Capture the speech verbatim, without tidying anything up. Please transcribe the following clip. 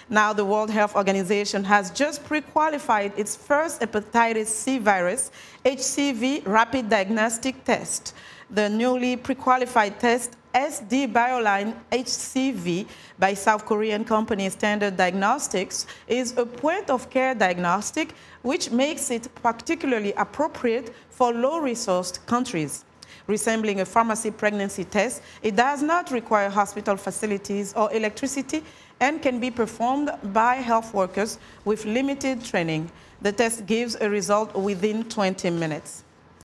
Now, the World Health Organization has just pre-qualified its first hepatitis C virus, H C V rapid diagnostic test. The newly pre-qualified test, S D Bioline H C V by South Korean company Standard Diagnostics, is a point-of-care diagnostic which makes it particularly appropriate for low-resourced countries. Resembling a pharmacy pregnancy test, it does not require hospital facilities or electricity and can be performed by health workers with limited training. The test gives a result within twenty minutes.